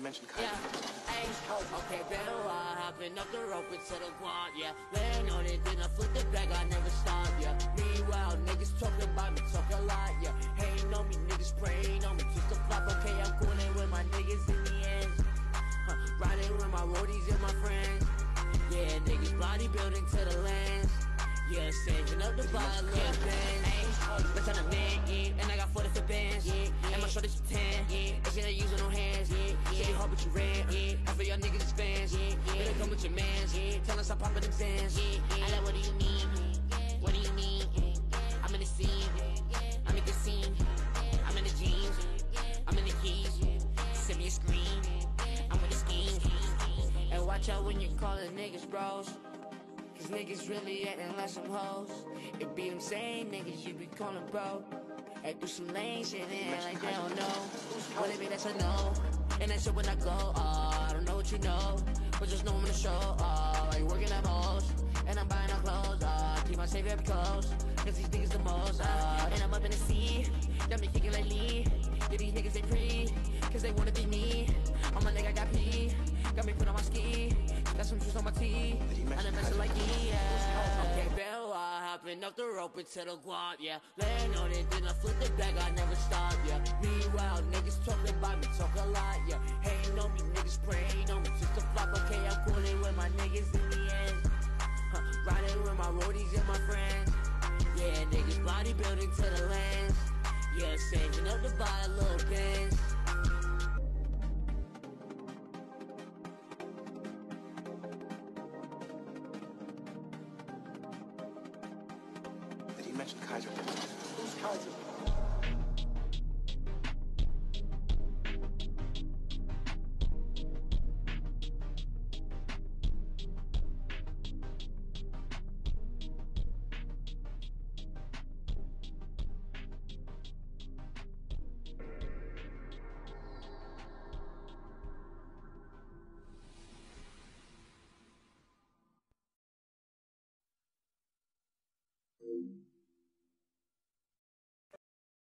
mentioned Kaiser. Yeah, ayy, okay, better hopping up the rope into the quad, yeah. Laying on it, then I flip the bag, I never stop, yeah. Meanwhile, niggas talking about me, talk a lot, yeah. Hating on me, niggas praying on me, just to flop, okay, I'm coolin' with my niggas in the end. Riding with my roadies and my friends. Yeah, niggas bodybuilding to the lands. Yeah, saving up the bottle of bands. Let's on a man, yeah. And I got 40 for bands, yeah. And my shoulders are tan, yeah. And she ain't using no hands, yeah. Say you hard but you ran, yeah. Half of y'all niggas is fans, yeah. Better come with your mans, yeah. Tell us I'm popping them Zans, yeah. I like, what do you mean? What do you mean? I'm in the scene, I'm in the scene. I'm in the jeans, I'm in the keys. Send me a screen, I'm with the scheme. And watch out when you callin' niggas bros, cause niggas really acting like some hoes. It be them same niggas you be callin' bro. And do some lame shit in like they don't know. What if that's a no? And that shit when I go, I don't know what you know, but just know I'm in the show, I working at most. And I'm buying our clothes, keep my safe up close, cause these niggas the most, and I'm up in the sea, got me thinking like Lee. Yeah, these niggas they pretty, cause they wanna be me. On my leg I got pee, got me put on my ski, got some juice on my teeth, and I'm messing like yeah. Okay, been hopping up the rope into the quad, yeah. Laying on it, then I flip the bag, I never stop, yeah. Meanwhile, niggas talking about me, talk a lot, yeah. Hating on me, niggas praying on me, just to flop, okay, I'm coolin' with my niggas in the end. Riding with my roadies and my friends. Yeah, niggas bodybuilding to the lands. Yeah, saving up to buy a little Benz. Did he mention Kaiser? Who's Kaiser?